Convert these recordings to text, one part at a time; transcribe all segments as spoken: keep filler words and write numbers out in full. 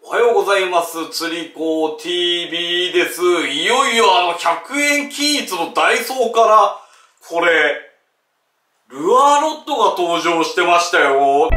おはようございます。釣り子 ティービー です。いよいよあのひゃくえん均一のダイソーから、これ、ルアーロッドが登場してましたよ。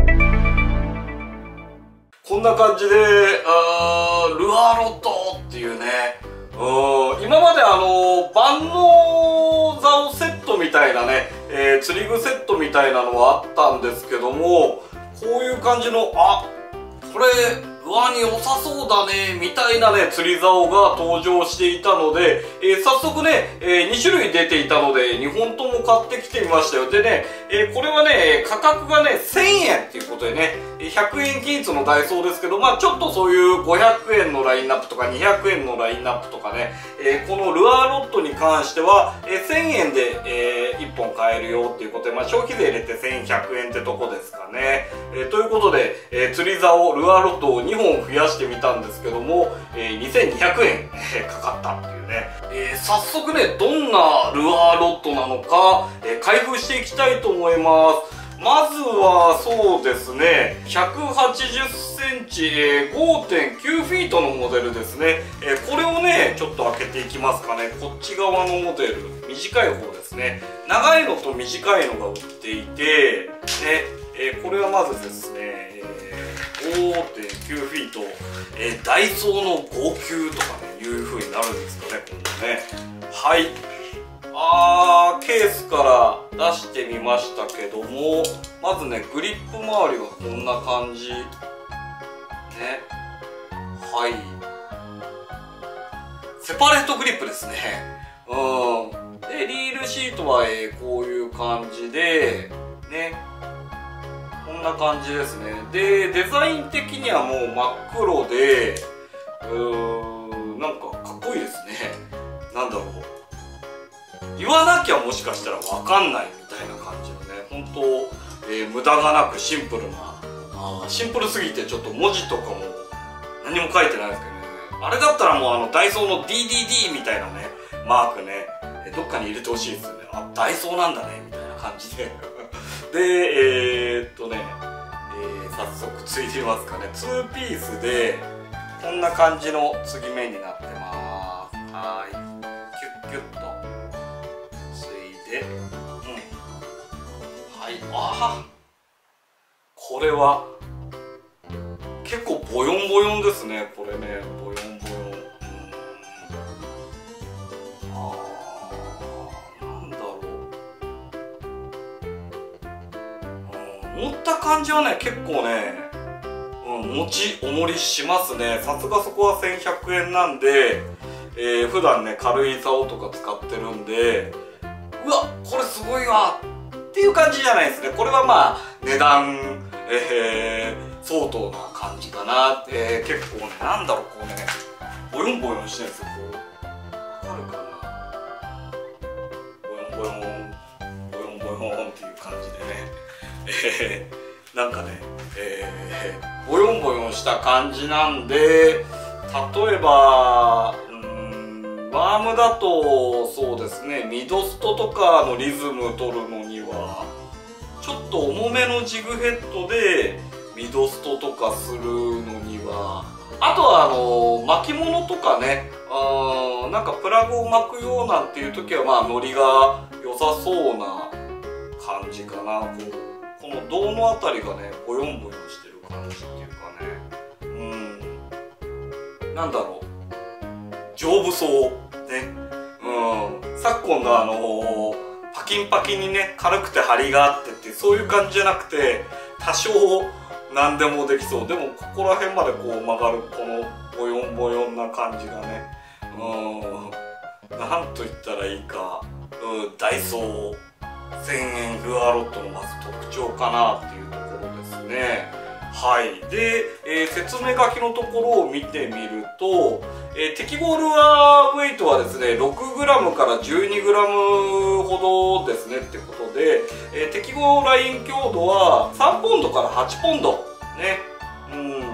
こんな感じで、あールアーロッドっていうね、うん今まであの、万能竿セットみたいなね、えー、釣り具セットみたいなのはあったんですけども、こういう感じの、あ、これ、ルアーに良さそうだね、みたいなね、釣り竿が登場していたので、えー、早速ね、えー、に種類出ていたので、にほんとも買ってきてみましたよ。でね、えー、これはね、価格がね、せんえんっていうことでね、ひゃくえん均一のダイソーですけど、まあちょっとそういうごひゃくえんのラインナップとかにひゃくえんのラインナップとかね、えー、このルアーロッドに関しては、えー、せんえんで、えー、いっぽん買えるよっていうことで、まあ消費税入れてせんひゃくえんってとこですかね。えー、ということで、えー、釣り竿、ルアーロッドをにほん増やしてみたんですけども、えー、にせんにひゃくえん、えー、かかったっていうね。えー、早速ね、どんなルアーロッドなのか、えー、開封していきたいと思います。まずはそうですね、ひゃくはちじゅっセンチ、えー、ごてんきゅうフィートのモデルですね、えー、これをねちょっと開けていきますかね。こっち側のモデル、短い方ですね。長いのと短いのが売っていてね、えー、これはまずですね、えー、ごてんきゅうフィート、えー、ダイソーのご級とかねいう風になるんですかね、今度ね。はい、あーケースから出してみましたけども、まずねグリップ周りはこんな感じね。はい、セパレートグリップですね。うんでリールシートは、えー、こういう感じでね、こんな感じですね。でデザイン的にはもう真っ黒で、うーんなんかかっこいいですね。なんだろう、言わなきゃもしかしたら分かんないみたいな感じのね、本当、えー、無駄がなくシンプルな、あシンプルすぎてちょっと文字とかも何も書いてないですけどね。あれだったらもうあのダイソーの ディーディーディー みたいなねマークね、えー、どっかに入れてほしいですよね。あ、ダイソーなんだねみたいな感じででえー、っとね、えー、早速ついてみますかね。ツーピースでこんな感じの継ぎ目になってます。はい、キュッキュッとで、うん、はい、ああこれは結構ボヨンボヨンですね。これねボヨンボヨン、うん、あーなんだろう、うん、持った感じはね結構ね、うん、持ち重りしますね。さすがそこはせんひゃくえんなんで、えー、普段ね軽い竿とか使ってるんで、うわこれすごいわっていう感じじゃないですね。これはまあ値段、えー、相当な感じかな。えー、結構ねなんだろう、こうねボヨンボヨンしてるんですよ。こうわかるかな、ボヨンボヨンボヨンボヨンっていう感じでね、えー、なんかね、えー、ボヨンボヨンした感じなんで、例えばワームだとそうですね、ミドストとかのリズム取るのにはちょっと重めのジグヘッドでミドストとかするのには、あとはあの巻物とかね、あなんかプラグを巻くようなんていう時はまあノリが良さそうな感じかな。こうこの胴のあたりがねボヨンボヨンしてる感じっていうかね、うんなんだろう、丈夫そうね。うん昨今のあのー、パキンパキンにね軽くて張りがあってっていうそういう感じじゃなくて、多少何でもできそう。でもここら辺までこう曲がるこのボヨンボヨンな感じがね、うんなんと言ったらいいか、うんダイソーせんえんルアーロッドのまず特徴かなっていうところですね。はい、で、えー、説明書きのところを見てみると、えー、適合ルアーウェイトはですね ろくグラム から じゅうにグラム ほどですねってことで、えー、適合ライン強度はさんポンドからはちポンドね、うん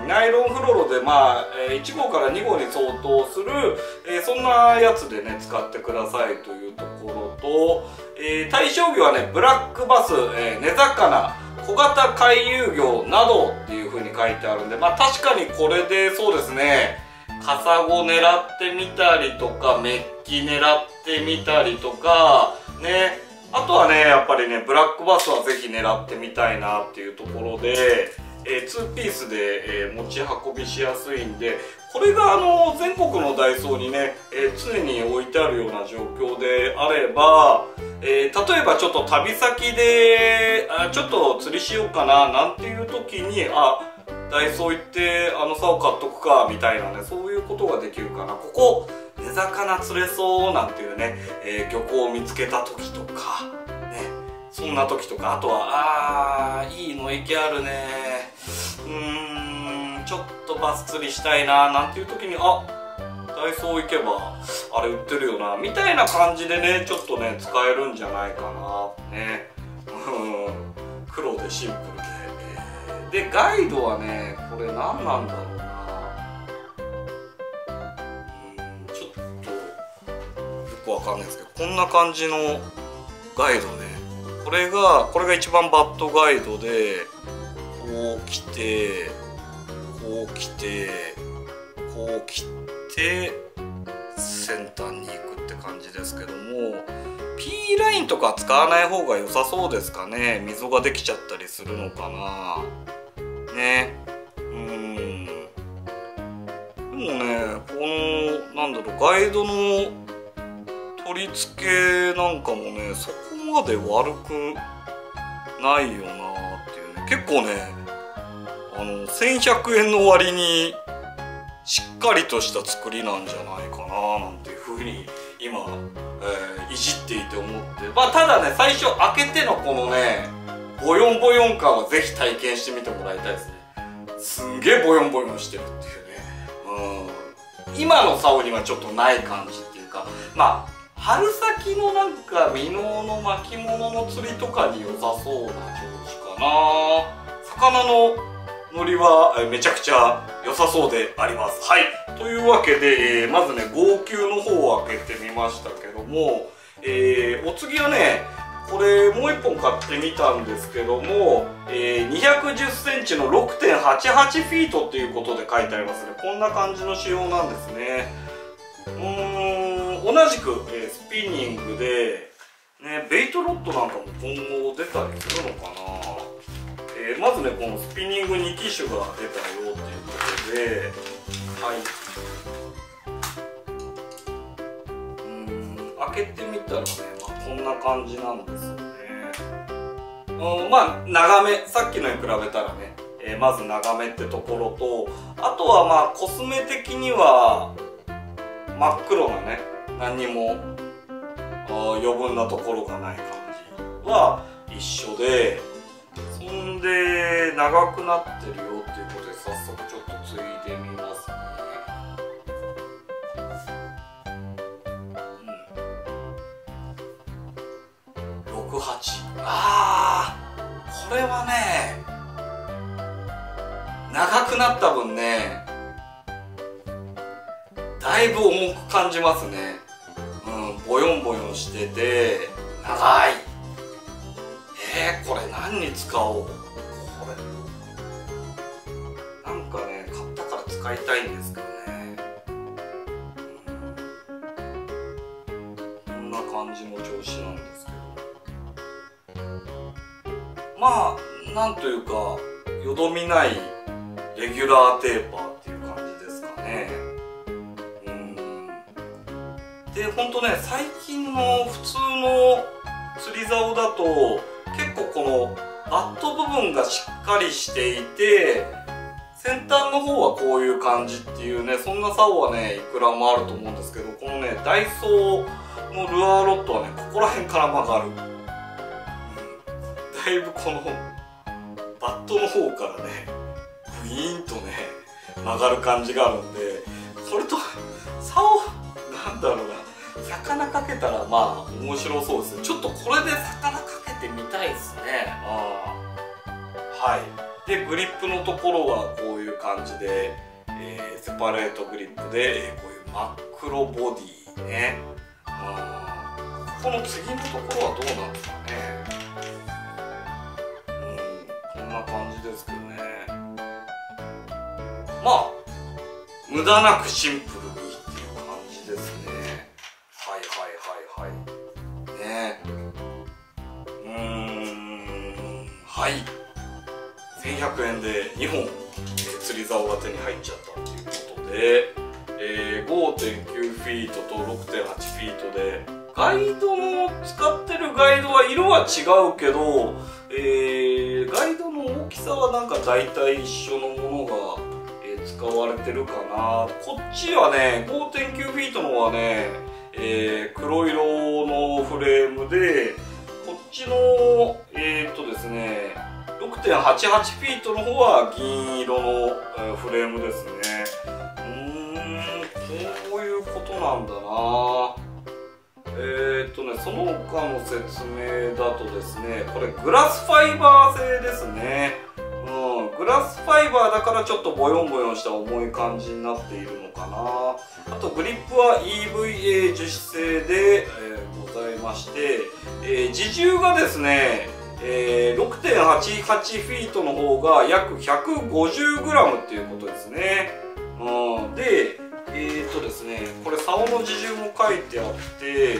ん、ナイロンフロロでまあ、えー、いち号からに号に相当する、えー、そんなやつでね使ってくださいというところと、えー、対象魚はねブラックバス、えー、根魚、小型回遊魚などっていう風に書いてあるんで、まあ確かにこれでそうですね、カサゴ狙ってみたりとかメッキ狙ってみたりとかね、あとはねやっぱりねブラックバスはぜひ狙ってみたいなっていうところで、えー、ツーピースで、えー、持ち運びしやすいんで、これがあの全国のダイソーにね、えー、常に置いてあるような状況であれば、えー、例えばちょっと旅先であちょっと釣りしようかななんていう時に、あダイソー行ってあの竿買っとくかみたいなね、そういうことができるかな。ここ根魚釣れそうなんていうね、えー、漁港を見つけた時とかね、そんな時とか、あとはあーいいの池あるね、うーんちょっとバス釣りしたいななんていう時に、あダイソー行けばあれ売ってるよなみたいな感じでね、ちょっとね使えるんじゃないかなね。うん黒でシンプルで、でガイドはねこれ何なんだろうな、うんちょっとよくわかんないですけど、こんな感じのガイドね、これがこれが一番バッドガイドで、こう来てこう来てこう来て先端に行くって感じですけども、 P ラインとか使わない方が良さそうですかね。溝ができちゃったりするのかなね。うーんでもね、このなんだろうガイドの取り付けなんかもねそこまで悪くないよなっていうね、結構ねあのせんひゃくえんの割にしっかりとした作りなんじゃないかななんていうふうに今、えー、いじっていて思って、まあただね最初開けてのこのねボヨンボヨン感はぜひ体験してみてもらいたいですね。すんげえボヨンボヨンしてるっていうね、うん今の竿にはちょっとない感じっていうか、まあ春先のなんか箕面の巻物の釣りとかに良さそうな調子かな。魚のノリはめちゃくちゃ良さそうであります。はい、というわけで、えー、まずね号泣の方を開けてみましたけども、えー、お次はねこれもういっぽん買ってみたんですけども、えー、にひゃくじゅっセンチの ろくてんはちはち フィートっていうことで書いてありますね。こんな感じの仕様なんですね。うーん同じく、えー、スピニングで、ね、ベイトロッドなんかも今後出たりするのかな。えー、まずねこのスピニングに機種が出たよっていうことで、はい、うーん開けてみたらね、まあ、こんな感じなんですよね。うんまあ長め、さっきのに比べたらね、えー、まず長めってところと、あとはまあコスメ的には真っ黒なね、何にも余分なところがない感じは一緒で、そんで長くなってるよっていうことで早速ちょっとついでみますね。うん、ろくはち、あーこれはね長くなった分ねだいぶ重く感じますね。うんボヨンボヨンしてて長い。えー、これ何に使おう。これなんかね買ったから使いたいんですけどね、うん、こんな感じの調子なんですけど、まあなんというかよどみないレギュラーテーパーっていう感じですかね。うんでほんとね最近の普通の釣り竿だと結構このバット部分がしっかりしていて、先端の方はこういう感じっていうね、そんな竿はねいくらもあると思うんですけど、このねダイソーのルアーロッドはねここら辺から曲がる、うん、だいぶこのバットの方からねグイーンとね曲がる感じがあるんで、これと竿なんだろうな、魚かけたらまあ面白そうですね。ちょっとこれで魚かけてみたいですね。あはいでグリップのところはこういいう感じで、えー、セパレートグリップで、えー、こういう真っ黒ボディね。うん、この次のところはどうなんですかね。うん、こんな感じですけどね。まあ無駄なくシンプルにっていう感じですね。はいはいはいはいね。うーん、はい、せんひゃくえんでにほん、えー、釣り竿が手に入っちゃったっていうことで、えー、ごてんきゅうフィートと ろくてんはちフィートで、ガイドの使ってるガイドは色は違うけど、えー、ガイドの大きさはなんか大体一緒のものが、えー、使われてるかな。こっちはね ごてんきゅうフィートの方はね、えー、黒色のフレームで、こっちのえー、っとですね ろくてんはちはちフィートの方は銀色の、えー、フレームですね。うーん、こういうことなんだな。えー、っとねその他の説明だとですね、これグラスファイバー製ですね。うん、グラスファイバーだからちょっとボヨンボヨンした重い感じになっているのかな。あとグリップは イーブイエー 樹脂製で、えー、ございまして、えー、自重がですね、えー、ろくてんはちはちフィートの方が約 ひゃくごじゅうグラム っていうことですね。うん、でえーとですね、これ竿の自重も書いてあって、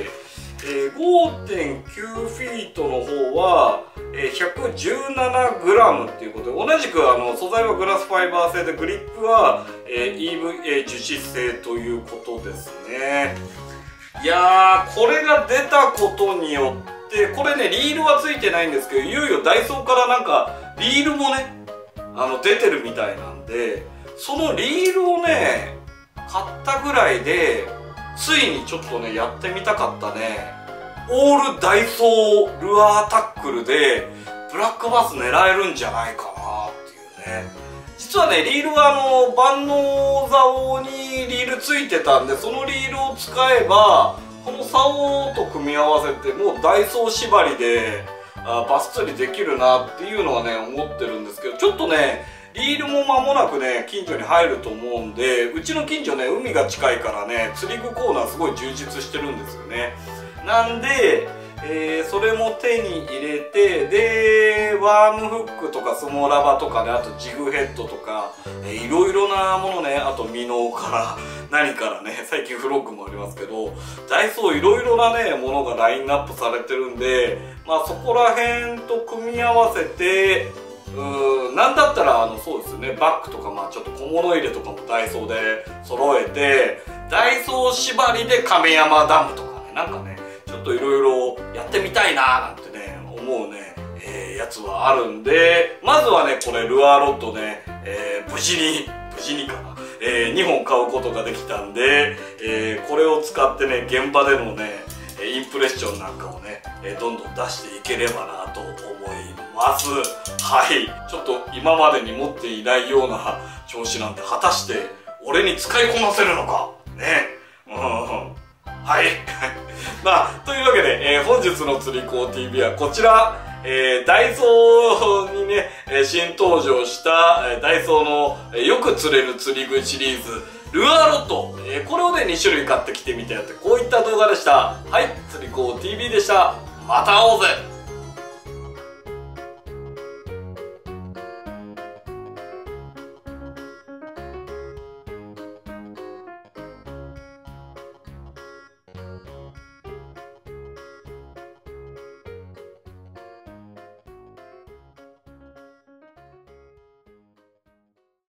えー、ごてんきゅうフィートの方は、えー、ひゃくじゅうななグラム っていうことで、同じくあの素材はグラスファイバー製で、グリップは、えー、イーブイエー 樹脂製ということですね。いやー、これが出たことによって、これねリールはついてないんですけど、いよいよダイソーからなんかリールもねあの出てるみたいなんで、そのリールをね買ったぐらいでついにちょっとねやってみたかったね。オールダイソールアータックルでブラックバス狙えるんじゃないかなっていうね。実はねリールはあの万能竿にリールついてたんで、そのリールを使えばこの竿と組み合わせてもうダイソー縛りであバス釣りできるなっていうのはね思ってるんですけど、ちょっとねリールも間もなくね近所に入ると思うんで、うちの近所ね海が近いからね釣り具コーナーすごい充実してるんですよね。なんで、えー、それも手に入れて、でワームフックとかスモラバとかね、あとジグヘッドとか、えー、いろいろなものね、あとミノから何からね、最近フロッグもありますけど、ダイソーいろいろなねものがラインナップされてるんで、まあそこら辺と組み合わせて、うーん、なんだったらあのそうですよね、バッグとか、まあちょっと小物入れとかもダイソーで揃えて、ダイソー縛りで亀山ダムとかね、なんかねちょっといろいろやってみたいなーなんてね思うね、えー、やつはあるんで、まずはねこれルアーロッドね、えー、無事に無事にかな、えー、にほん買うことができたんで、えー、これを使ってね現場でのねインプレッションなんかをねどんどん出していければなと思います。はい、ちょっと今までに持っていないような調子なんで、果たして俺に使いこなせるのかね。うん、はいまあというわけで、えー、本日の釣り子 ティーブイ はこちら、えー、ダイソーにね、えー、新登場した、えー、ダイソーの、えー、よく釣れる釣り具シリーズルアーロッド、えー、これをねに種類買ってきてみたよって、こういった動画でした。はい、釣り子 ティーブイ でした。また会おうぜ。